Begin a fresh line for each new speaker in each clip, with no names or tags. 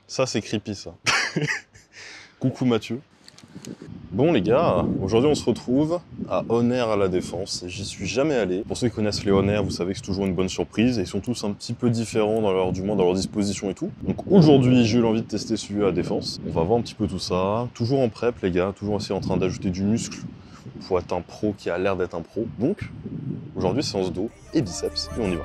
Ça, c'est creepy, ça. Coucou Mathieu. Bon les gars, aujourd'hui on se retrouve à On-Air à la Défense. J'y suis jamais allé. Pour ceux qui connaissent les On-Air, vous savez que c'est toujours une bonne surprise. Et ils sont tous un petit peu différents du moins dans leur disposition et tout. Donc aujourd'hui, j'ai eu l'envie de tester celui à la Défense. On va voir un petit peu tout ça. Toujours en prep les gars, toujours aussi en train d'ajouter du muscle pour être un pro qui a l'air d'être un pro. Donc aujourd'hui, séance dos et biceps et on y va.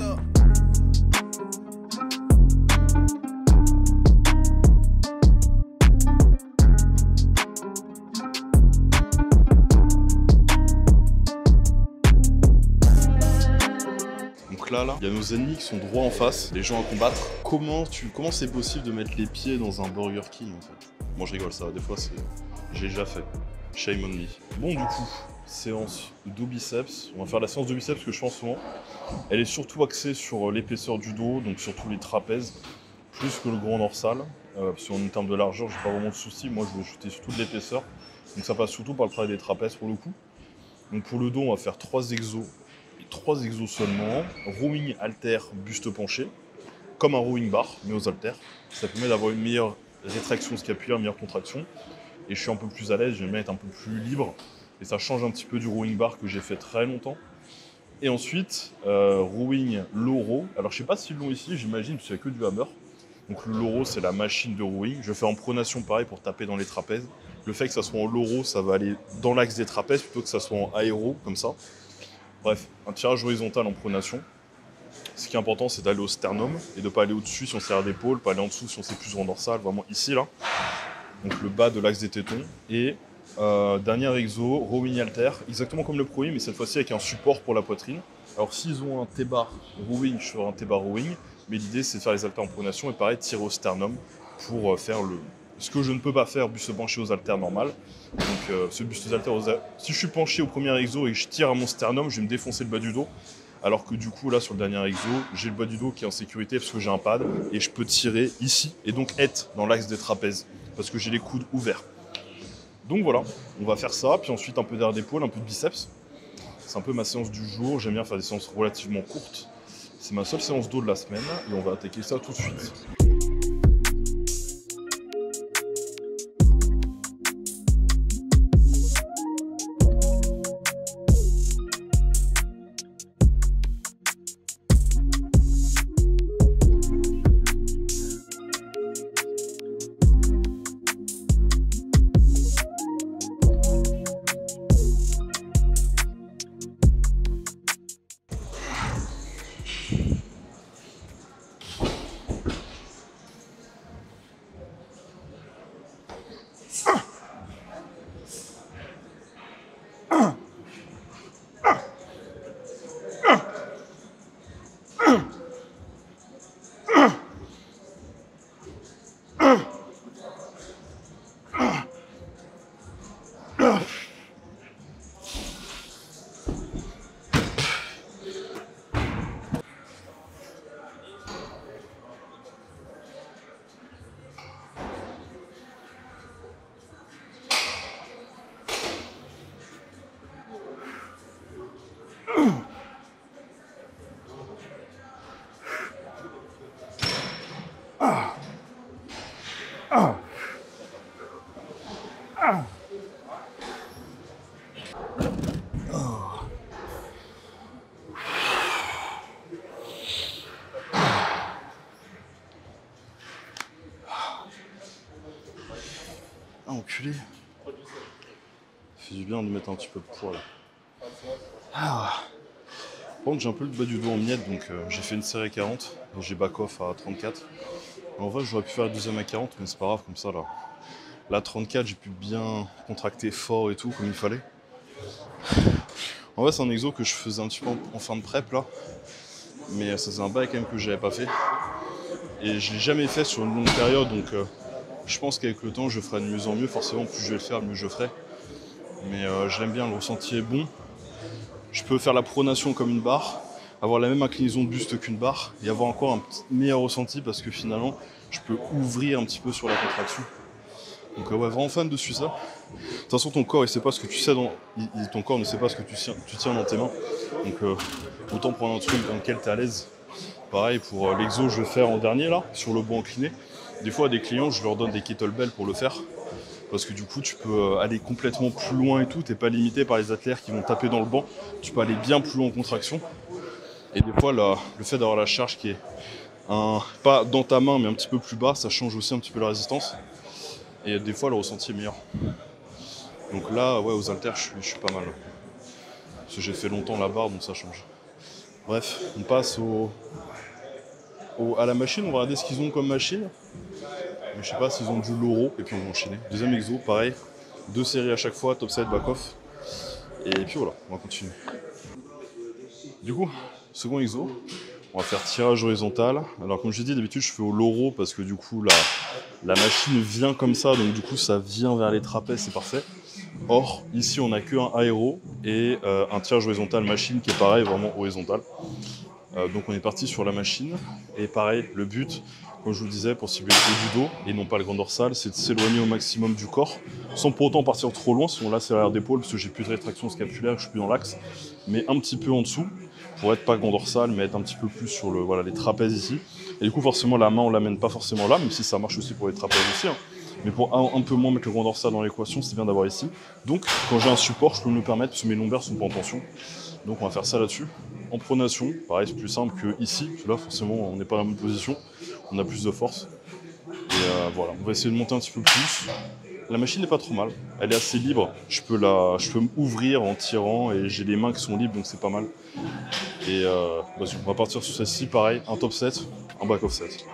Là, il y a nos ennemis qui sont droits en face, les gens à combattre. Comment c'est possible de mettre les pieds dans un Burger King en fait? Moi je rigole, ça, des fois j'ai déjà fait. Shame on me. Bon du coup, séance dos biceps. On va faire la séance de biceps que je fais en ce moment. Elle est surtout axée sur l'épaisseur du dos, donc surtout les trapèzes, plus que le grand dorsal. Parce qu'en termes de largeur, j'ai pas vraiment de soucis. Moi je veux shooter surtout de l'épaisseur. Donc ça passe surtout par le travail des trapèzes pour le coup. Donc pour le dos, on va faire 3 exos. 3 exos seulement, rowing halter buste penché, comme un rowing bar, mais aux haltères. Ça permet d'avoir une meilleure rétraction scapulaire, une meilleure contraction. Et je suis un peu plus à l'aise, je vais me mettre un peu plus libre. Et ça change un petit peu du rowing bar que j'ai fait très longtemps. Et ensuite, rowing low row. Alors je sais pas s'ils l'ont ici, j'imagine, parce qu'il n'y a que du hammer. Donc le low row, c'est la machine de rowing. Je fais en pronation pareil pour taper dans les trapèzes. Le fait que ça soit en low row, ça va aller dans l'axe des trapèzes plutôt que ça soit en aéro, comme ça. Bref, un tirage horizontal en pronation. Ce qui est important, c'est d'aller au sternum et de ne pas aller au-dessus si on serre d'épaule, pas aller en dessous si on s'est plus en dorsal, vraiment ici, là. Donc le bas de l'axe des tétons. Et dernier exo, rowing halter, exactement comme le pro, mais cette fois-ci avec un support pour la poitrine. Alors s'ils ont un T-bar rowing, je ferai un T-bar rowing, mais l'idée c'est de faire les haltères en pronation et pareil, tirer au sternum pour faire ce que je ne peux pas faire, buste penché aux haltères normal. Donc ce buste aux haltères, si je suis penché au premier exo et que je tire à mon sternum, je vais me défoncer le bas du dos. Alors que du coup là sur le dernier exo, j'ai le bas du dos qui est en sécurité parce que j'ai un pad et je peux tirer ici et donc être dans l'axe des trapèzes parce que j'ai les coudes ouverts. Donc voilà, on va faire ça, puis ensuite un peu d'air d'épaule, un peu de biceps. C'est un peu ma séance du jour, j'aime bien faire des séances relativement courtes. C'est ma seule séance dos de la semaine et on va attaquer ça tout de suite. Enculé. Ça fait du bien de mettre un petit peu de poids là. Par contre j'ai un peu le bas du dos en miettes donc j'ai fait une série 40 et j'ai back off à 34. En vrai j'aurais pu faire la deuxième à 40 mais c'est pas grave comme ça là. Là 34 j'ai pu bien contracter fort et tout comme il fallait. En vrai c'est un exo que je faisais un petit peu en fin de prep là. Mais ça faisait un bail quand même que j'avais pas fait. Et je l'ai jamais fait sur une longue période donc je pense qu'avec le temps je ferai de mieux en mieux. Forcément plus je vais le faire, mieux je ferai. Mais je l'aime bien, le ressenti est bon. Je peux faire la pronation comme une barre, avoir la même inclinaison de buste qu'une barre et avoir encore un meilleur ressenti parce que finalement je peux ouvrir un petit peu sur la contraction. Donc ouais, vraiment fan de ça. De toute façon ton corps il sait pas ce que tu sais ton corps ne sait pas ce que tu tiens dans tes mains. Donc autant prendre un truc dans lequel tu es à l'aise. Pareil pour l'exo je vais faire en dernier là, sur le banc incliné. Des fois, à des clients, je leur donne des kettlebells pour le faire. Parce que du coup, tu peux aller complètement plus loin et tout. T'es pas limité par les haltères qui vont taper dans le banc. Tu peux aller bien plus loin en contraction. Et des fois, le fait d'avoir la charge qui est pas dans ta main, mais un petit peu plus bas, ça change aussi un petit peu la résistance. Et des fois, le ressenti est meilleur. Donc là, ouais, aux haltères, je suis pas mal. Parce que j'ai fait longtemps la barre, donc ça change. Bref, on passe à la machine. On va regarder ce qu'ils ont comme machine. Mais je sais pas s'ils ont du Loro. Et puis on va enchaîner. Deuxième exo, pareil. 2 séries à chaque fois, top set, back off. Et puis voilà, on va continuer. Du coup, second exo, on va faire tirage horizontal. Alors comme je l'ai dit, d'habitude je fais au Loro parce que du coup la machine vient comme ça, donc du coup ça vient vers les trapèzes, c'est parfait. Or, ici on n'a qu'un aéro et un tirage horizontal machine qui est pareil, vraiment horizontal. Donc on est parti sur la machine. Et pareil, le but, comme je vous le disais, pour cibler le haut du dos et non pas le grand dorsal, c'est de s'éloigner au maximum du corps, sans pour autant partir trop loin, sinon là c'est l'arrière d'épaule, parce que j'ai plus de rétraction scapulaire, je suis plus dans l'axe, mais un petit peu en dessous, pour être pas grand dorsal, mais être un petit peu plus sur les trapèzes ici. Et du coup forcément la main on l'amène pas forcément là, même si ça marche aussi pour les trapèzes aussi. Hein. Mais pour un peu moins mettre le grand dorsal dans l'équation, c'est bien d'avoir ici. Donc quand j'ai un support, je peux me le permettre, parce que mes lombaires sont pas en tension. Donc on va faire ça là-dessus. En pronation, pareil, c'est plus simple que ici, parce que là forcément on n'est pas dans la même position, on a plus de force. Et voilà, on va essayer de monter un petit peu plus. La machine n'est pas trop mal, elle est assez libre, je peux m'ouvrir en tirant et j'ai les mains qui sont libres, donc c'est pas mal. Et vas-y, on va partir sur celle-ci, pareil, un top set, un back off set.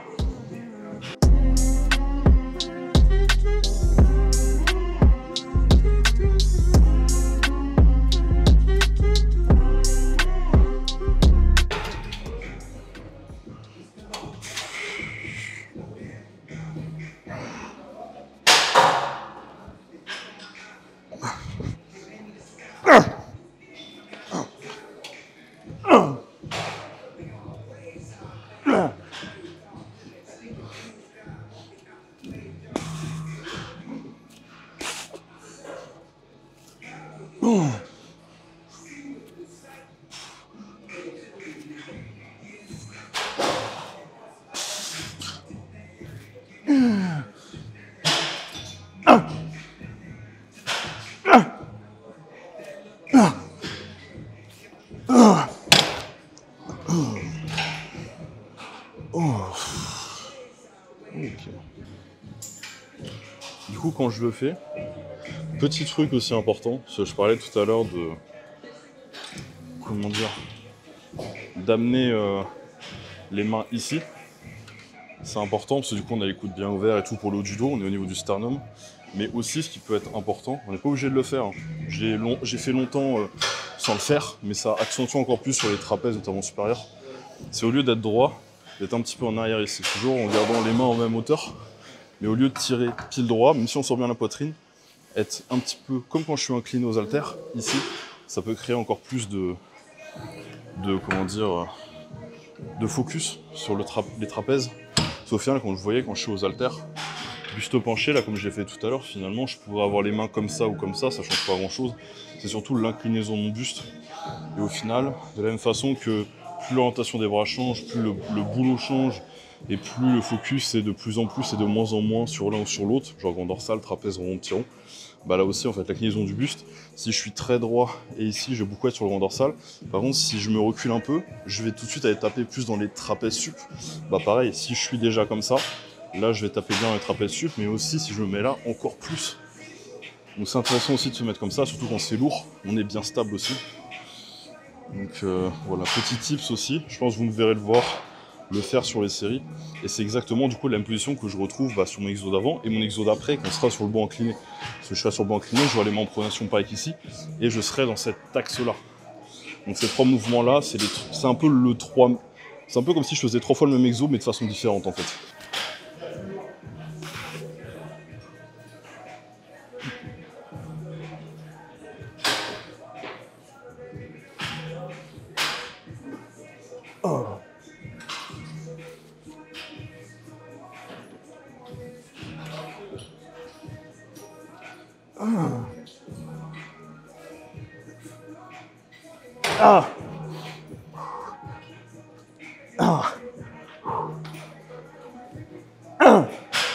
Okay. Du coup, quand je le fais, petit truc aussi important, parce que je parlais tout à l'heure de, comment dire, d'amener les mains ici. C'est important parce que du coup on a les coudes bien ouverts et tout pour le haut du dos, on est au niveau du sternum. Mais aussi ce qui peut être important, on n'est pas obligé de le faire. Hein. J'ai fait longtemps sans le faire, mais ça accentue encore plus sur les trapèzes, notamment supérieurs. C'est au lieu d'être droit, d'être un petit peu en arrière ici, toujours en gardant les mains en même hauteur. Mais au lieu de tirer pile droit, même si on sort bien la poitrine, être un petit peu comme quand je suis incliné aux haltères, ici, ça peut créer encore plus de comment dire, de focus sur les trapèzes. Sauf que quand je suis aux haltères, buste penché, là comme je l'ai fait tout à l'heure, finalement je pourrais avoir les mains comme ça ou comme ça change pas grand chose. C'est surtout l'inclinaison de mon buste. Et au final, de la même façon que plus l'orientation des bras change, plus le boulot change, et plus le focus est de plus en plus et de moins en moins sur l'un ou sur l'autre, genre grand dorsal, trapèze, rond, petit rond. Bah là aussi en fait l'inclinaison du buste, si je suis très droit et ici je vais beaucoup être sur le grand dorsal, par contre si je me recule un peu, je vais tout de suite aller taper plus dans les trapèzes sup. Bah pareil, si je suis déjà comme ça, là je vais taper bien dans les trapèzes sup, mais aussi si je me mets là, encore plus. Donc c'est intéressant aussi de se mettre comme ça, surtout quand c'est lourd, on est bien stable aussi. Donc voilà, petit tips aussi, je pense que vous me verrez le faire sur les séries, et c'est exactement du coup la même position que je retrouve sur mon exo d'avant et mon exo d'après quand on sera sur le banc incliné. Parce que je serai sur le banc incliné, je vais aller en pronation pareil qu'ici, et je serai dans cet axe-là. Donc ces 3 mouvements-là, c'est un peu c'est un peu comme si je faisais 3 fois le même exo, mais de façon différente en fait. Oh. Ah. Ah. Ah. Ah.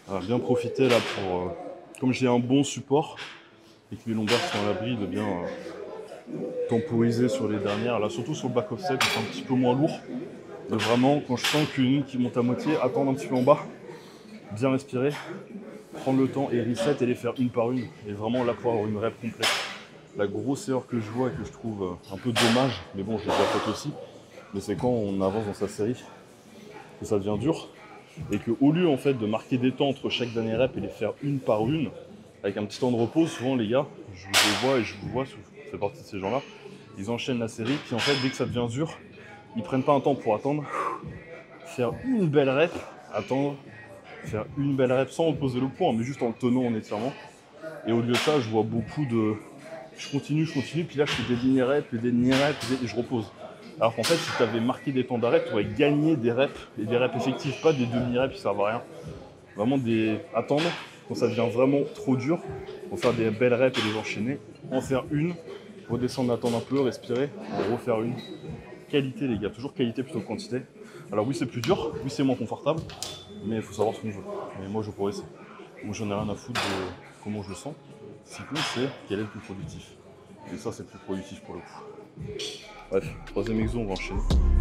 bien profiter là pour, comme j'ai un bon support et que mes lombaires sont à l'abri, de bien temporiser sur les dernières. Là, surtout sur le back offset, c'est un petit peu moins lourd. De vraiment, quand je sens qu'une qui monte à moitié, attendre un petit peu en bas, bien respirer, prendre le temps et reset et les faire une par une. Et vraiment là pour avoir une rep complète. La grosse erreur que je vois et que je trouve un peu dommage, mais bon, je l'ai déjà faite aussi, mais c'est quand on avance dans sa série que ça devient dur. Et qu'au lieu en fait de marquer des temps entre chaque dernière rep et les faire une par une, avec un petit temps de repos, souvent les gars, je les vois et je vous vois, je fais partie de ces gens-là, ils enchaînent la série, puis en fait dès que ça devient dur, ils prennent pas un temps pour attendre, faire une belle rep, attendre, faire une belle rep sans reposer le poids, mais juste en le tenant en étirement. Et au lieu de ça, je vois beaucoup de... Je continue, puis là je fais des demi-reps, et je repose. Alors qu'en fait, si tu avais marqué des temps d'arrêt, tu aurais gagné des reps, et des reps effectifs, pas des demi-reps qui servent à rien. Vraiment des... attendre, quand ça devient vraiment trop dur, pour faire des belles reps et les enchaîner, en faire une, redescendre, attendre un peu, respirer, refaire une. Qualité les gars, toujours qualité plutôt que quantité. Alors oui c'est plus dur, oui c'est moins confortable, mais il faut savoir ce qu'on veut. Et moi je pourrais ça. Moi j'en ai rien à foutre de comment je le sens. Ce qui compte c'est quel est le plus productif. Et ça c'est le plus productif pour le coup. Bref, troisième exo, on va enchaîner.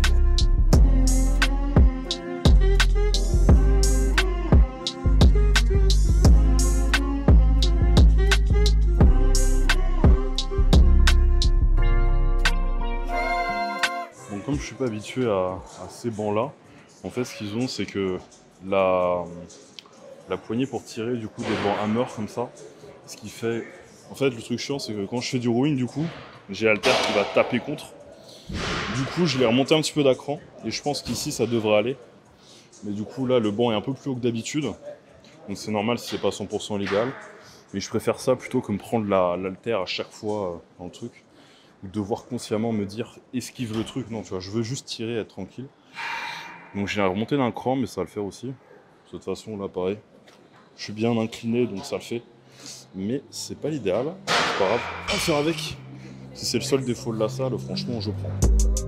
Donc comme je suis pas habitué à ces bancs-là, en fait ce qu'ils ont c'est que la poignée pour tirer du coup des bancs hammer comme ça, ce qui fait... En fait le truc chiant c'est que quand je fais du rowing du coup, j'ai l'haltère qui va taper contre. Du coup je l'ai remonté un petit peu d'acran et je pense qu'ici ça devrait aller. Mais du coup là le banc est un peu plus haut que d'habitude. Donc c'est normal si c'est pas 100% légal. Mais je préfère ça plutôt que me prendre l'haltère à chaque fois dans le truc. Ou devoir consciemment me dire esquive le truc. Non tu vois, je veux juste tirer et être tranquille. Donc j'ai remonté d'un cran mais ça va le faire aussi. De toute façon là pareil. Je suis bien incliné donc ça le fait. Mais c'est pas l'idéal. C'est pas grave. On va faire avec. Si c'est le seul défaut de la salle, franchement je prends.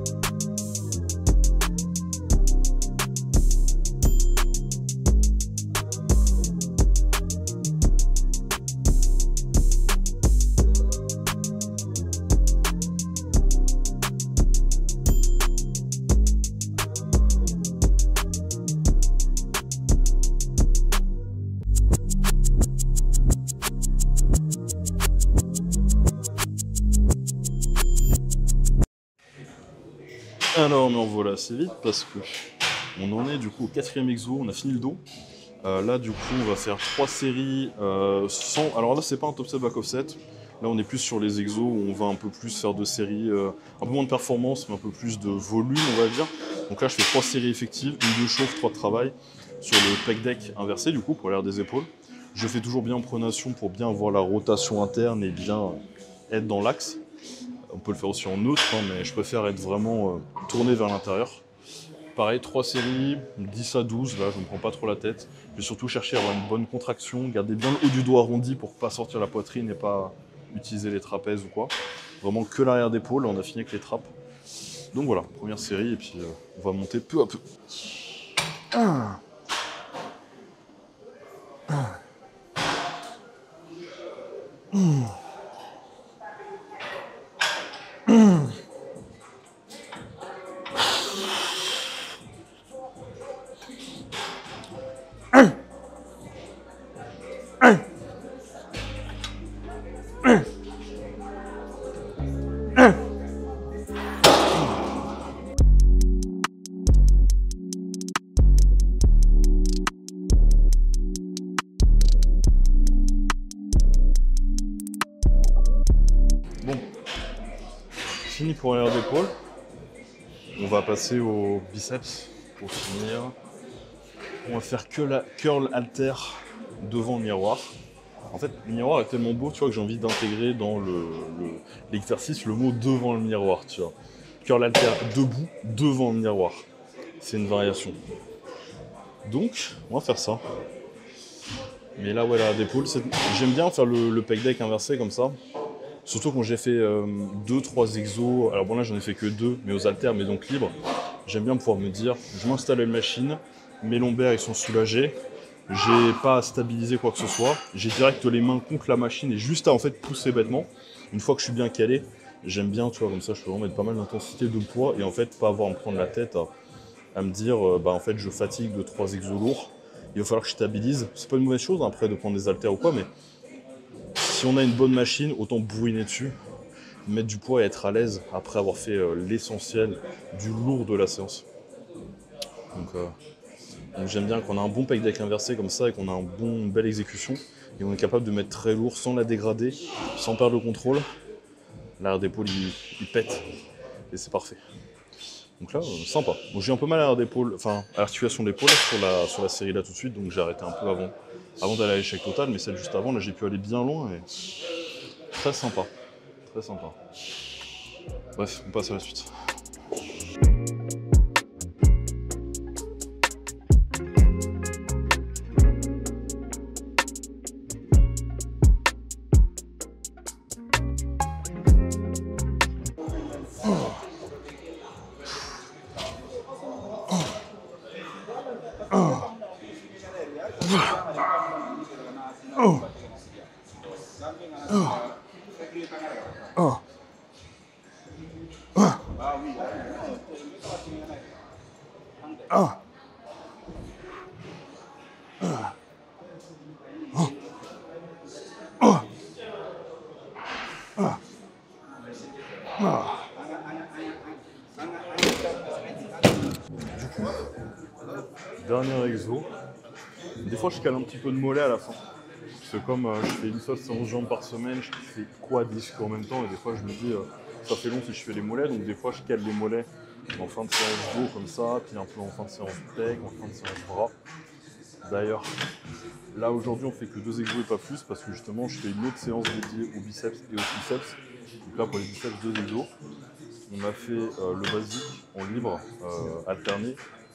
Alors, mais on voit là assez vite parce que on en est du coup au quatrième exo, on a fini le dos. Là, du coup, on va faire 3 séries sans. Alors là, c'est pas un top set back offset. Là, on est plus sur les exos où on va un peu plus faire de séries, un peu moins de performance, mais un peu plus de volume, on va dire. Donc là, je fais 3 séries effectives, une de chauffe, 3 de travail sur le pec deck inversé, du coup, pour l'air des épaules. Je fais toujours bien en pronation pour bien avoir la rotation interne et bien être dans l'axe. On peut le faire aussi en neutre, hein, mais je préfère être vraiment tourné vers l'intérieur. Pareil, 3 séries, 10 à 12, là je ne me prends pas trop la tête. Je vais surtout chercher à avoir une bonne contraction, garder bien le haut du dos arrondi pour ne pas sortir la poitrine et pas utiliser les trapèzes ou quoi. Vraiment que l'arrière d'épaule, on a fini avec les trappes. Donc voilà, première série et puis on va monter peu à peu. Bon, fini pour l'arrière d'épaule. On va passer au biceps pour finir. On va faire que la curl halter devant le miroir. En fait, le miroir est tellement beau, tu vois, que j'ai envie d'intégrer dans l'exercice le mot devant le miroir, tu vois. Curl halter debout devant le miroir. C'est une variation. Donc, on va faire ça. Mais là, ouais, la d'épaule, j'aime bien faire le pec deck inversé comme ça. Surtout quand j'ai fait 2-3 exos, alors bon là j'en ai fait que 2, mais aux haltères, mais donc libres. J'aime bien pouvoir me dire, je m'installe à une machine, mes lombaires ils sont soulagés, J'ai pas à stabiliser quoi que ce soit. J'ai direct les mains contre la machine et juste à en fait pousser bêtement. Une fois que je suis bien calé, j'aime bien, tu vois, comme ça, je peux vraiment mettre pas mal d'intensité de poids et en fait pas avoir à me prendre la tête à me dire, bah en fait, je fatigue de 3 exos lourds. Il va falloir que je stabilise. C'est pas une mauvaise chose hein, après de prendre des haltères ou quoi, mais si on a une bonne machine, autant bourriner dessus, mettre du poids et être à l'aise après avoir fait l'essentiel du lourd de la séance. Donc j'aime bien qu'on a un bon pec deck inversé comme ça et qu'on a une belle exécution et on est capable de mettre très lourd sans la dégrader, sans perdre le contrôle. L'arrière d'épaule il pète et c'est parfait. Donc là, sympa. Bon, j'ai un peu mal à l'arrière d'épaule, enfin à l'articulation de l'épaule sur la série là tout de suite, donc j'ai arrêté un peu avant d'aller à l'échec total, mais celle juste avant, là j'ai pu aller bien loin et très sympa. Très sympa. Bref, on passe à la suite. Dernier exo. Des fois je cale un petit peu de mollet à la fin. Parce que comme je fais une seule séance jambes par semaine, je fais quad disque en même temps et des fois je me dis ça fait long si je fais les mollets, donc des fois je cale les mollets en fin de séance dos comme ça, puis un peu en fin de séance pec, en fin de séance bras. D'ailleurs, là aujourd'hui on fait que 2 exos et pas plus parce que justement je fais une autre séance dédiée aux biceps et aux triceps. Donc là pour les biceps 2 exos. On a fait le basique en libre alterné.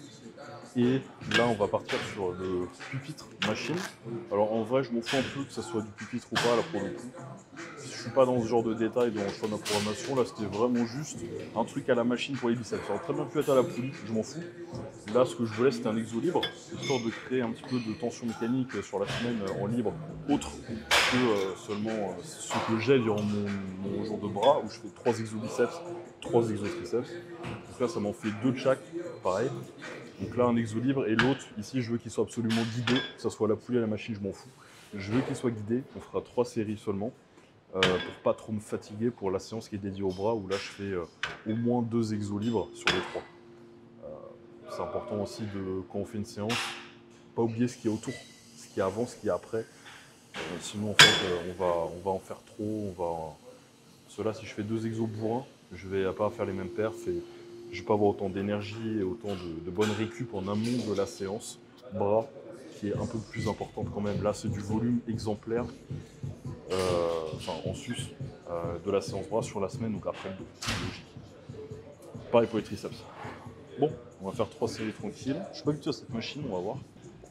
Et là, on va partir sur le pupitre machine. Alors en vrai, je m'en fous un peu que ça soit du pupitre ou pas, là pour le coup. Je suis pas dans ce genre de détails dans le choix de ma programmation. Là, c'était vraiment juste un truc à la machine pour les biceps. Ça aurait très bien pu être à la poulie, je m'en fous. Là, ce que je voulais, c'était un exo libre, histoire de créer un petit peu de tension mécanique sur la semaine en libre, autre que seulement ce que j'ai durant mon jour de bras, où je fais 3 exos biceps, 3 exos triceps. Donc là, ça m'en fait 2 de chaque, pareil. Donc là, un exo libre et l'autre, ici, je veux qu'il soit absolument guidé, que ce soit à la poulie à la machine, je m'en fous. Je veux qu'il soit guidé, on fera 3 séries seulement, pour pas trop me fatiguer pour la séance qui est dédiée au bras, où là, je fais au moins 2 exos libres sur les 3. C'est important aussi, quand on fait une séance, pas oublier ce qu'il y a autour, ce qu'il y a avant, ce qu'il y a après. Sinon, en fait, on va en faire trop. Cela, si je fais 2 exos bourrins, je vais pas faire les mêmes perfs et je vais pas avoir autant d'énergie et autant de bonnes récup en amont de la séance. Bras, qui est un peu plus importante quand même. Là, c'est du volume exemplaire, en sus de la séance bras sur la semaine, donc après le dos. Logique. Pareil pour les triceps. Bon, on va faire 3 séries tranquilles. Je suis pas habitué à cette machine, on va voir.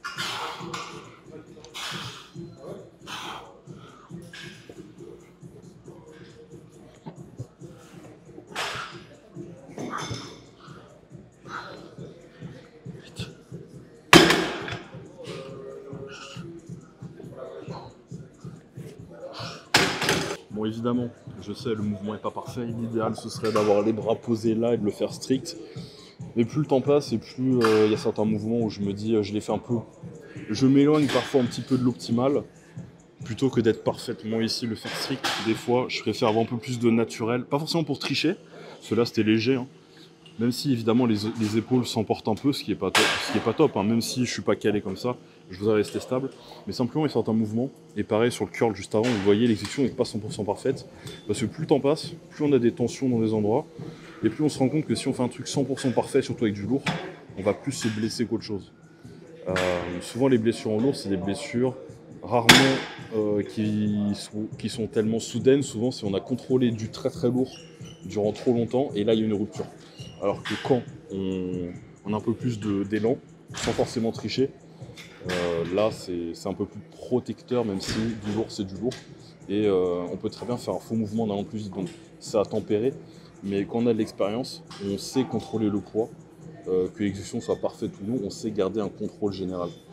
Bon, évidemment, je sais, le mouvement n'est pas parfait. L'idéal, ce serait d'avoir les bras posés là et de le faire strict. Mais plus le temps passe et plus il y a certains mouvements où je me dis, je les fais un peu. Je m'éloigne parfois un petit peu de l'optimal. Plutôt que d'être parfaitement ici, le faire strict. Des fois, je préfère avoir un peu plus de naturel. Pas forcément pour tricher. Cela, c'était léger. Hein. Même si, évidemment, les épaules s'emportent un peu, ce qui est pas top. Hein. Même si je suis pas calé comme ça, je voudrais rester stable. Mais simplement, il y a certains mouvements. Et pareil, sur le curl juste avant, vous voyez, l'exécution n'est pas 100% parfaite. Parce que plus le temps passe, plus on a des tensions dans des endroits. Et plus on se rend compte que si on fait un truc 100% parfait, surtout avec du lourd, on va plus se blesser qu'autre chose. Souvent, les blessures en lourd, c'est des blessures rarement qui sont tellement soudaines. Souvent, si on a contrôlé du très très lourd durant trop longtemps, et là, il y a une rupture. Alors que quand on a un peu plus d'élan, sans forcément tricher, là, c'est un peu plus protecteur, même si du lourd, c'est du lourd. Et on peut très bien faire un faux mouvement en allant plus vite. Donc, ça a tempéré. Mais quand on a de l'expérience, on sait contrôler le poids. Que l'exécution soit parfaite ou non, on sait garder un contrôle général.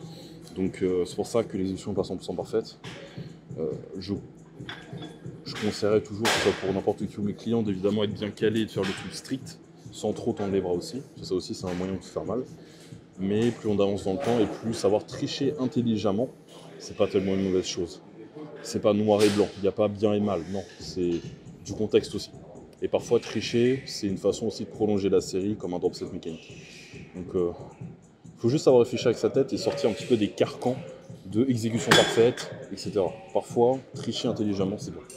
Donc c'est pour ça que l'exécution n'est pas 100% parfaite. Je conseillerais toujours, que ce soit pour n'importe qui ou mes clients, d'évidemment être bien calé et de faire le truc strict, sans trop tendre les bras aussi. Ça aussi, c'est un moyen de se faire mal. Mais plus on avance dans le temps et plus savoir tricher intelligemment, c'est pas tellement une mauvaise chose. C'est pas noir et blanc, il n'y a pas bien et mal, non, c'est du contexte aussi. Et parfois tricher, c'est une façon aussi de prolonger la série comme un drop set mécanique. Donc faut juste savoir réfléchir avec sa tête et sortir un petit peu des carcans de exécution parfaite, etc. Parfois, tricher intelligemment, c'est bon.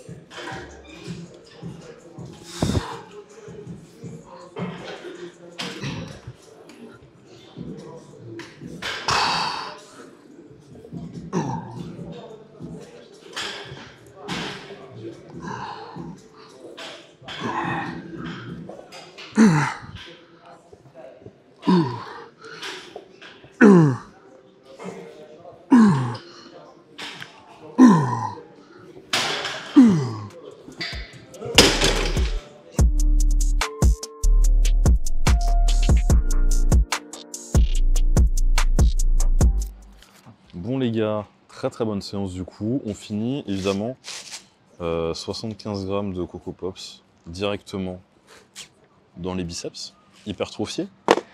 Bon les gars, très bonne séance du coup. On finit évidemment 75 grammes de Coco Pops directement dans les biceps, hypertrophiés.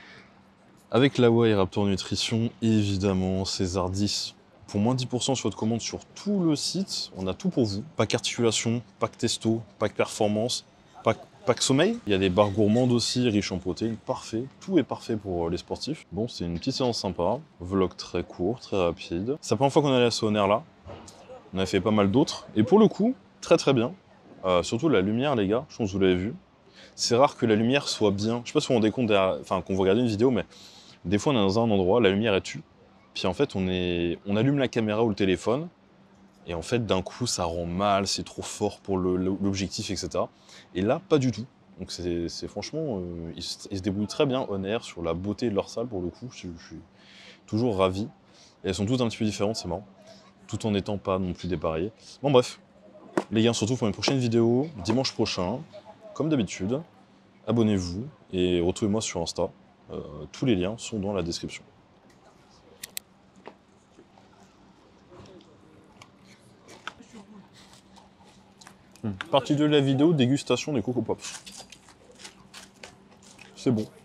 Avec la Whey Raptor Nutrition, évidemment, César 10. Pour moins 10% sur votre commande sur tout le site, on a tout pour vous. Pack articulation, pack testo, pack performance, pack sommeil. Il y a des barres gourmandes aussi, riches en protéines, parfait. Tout est parfait pour les sportifs. Bon, c'est une petite séance sympa. Vlog très court, très rapide. C'est la première fois qu'on allait à ce Honor là. On a fait pas mal d'autres. Et pour le coup, très bien. Surtout la lumière, les gars, je pense que vous l'avez vu. C'est rare que la lumière soit bien. Je sais pas si vous vous rendez compte, enfin, qu'on va regarder une vidéo, mais des fois on est dans un endroit, la lumière est tue. Puis en fait, on allume la caméra ou le téléphone. Et en fait, d'un coup, ça rend mal, c'est trop fort pour l'objectif, etc. Et là, pas du tout. Donc c'est franchement, ils se débrouillent très bien, Honor, sur la beauté de leur salle, pour le coup. Je suis toujours ravi. Et elles sont toutes un petit peu différentes, c'est marrant. Tout en n'étant pas non plus dépareillées. Bon bref, les gars, on se retrouve pour une prochaine vidéo, dimanche prochain. Comme d'habitude, abonnez-vous et retrouvez-moi sur Insta. Tous les liens sont dans la description. Partie 2 de la vidéo, dégustation des Coco Pops. C'est bon.